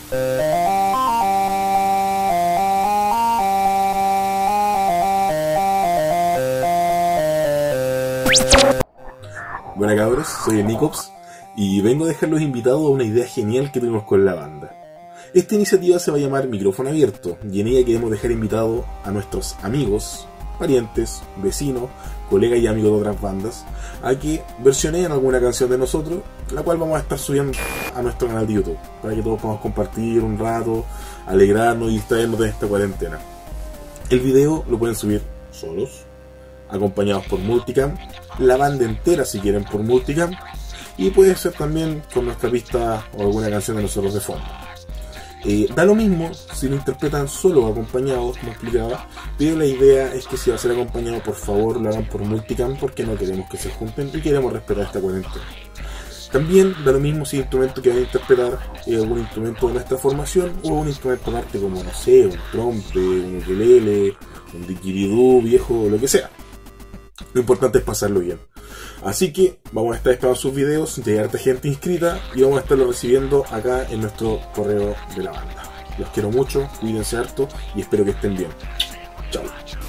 Buenas cabros, soy el Nicops y vengo a dejarlos invitados a una idea genial que tuvimos con la banda. Esta iniciativa se va a llamar Micrófono Abierto y en ella queremos dejar invitados a nuestros amigos, parientes, vecinos, colegas y amigos de otras bandas a que versioneen alguna canción de nosotros, la cual vamos a estar subiendo a nuestro canal de YouTube para que todos podamos compartir un rato, alegrarnos y distraernos de esta cuarentena. El video lo pueden subir solos, acompañados por Multicam, la banda entera si quieren por Multicam, y puede ser también con nuestra pista o alguna canción de nosotros de fondo. Da lo mismo si lo interpretan solo o acompañados, como explicaba, pero la idea es que si va a ser acompañado, por favor lo hagan por Multicam, porque no queremos que se junten y queremos respetar esta cuarentena. También da lo mismo si el instrumento que van a interpretar es algún instrumento de nuestra formación o un instrumento aparte como, no sé, un trompe, un ukelele, un didgeridoo viejo, lo que sea. Lo importante es pasarlo bien. Así que vamos a estar esperando sus videos de harta gente inscrita y vamos a estarlo recibiendo acá en nuestro correo de la banda. Los quiero mucho, cuídense harto y espero que estén bien. Chao.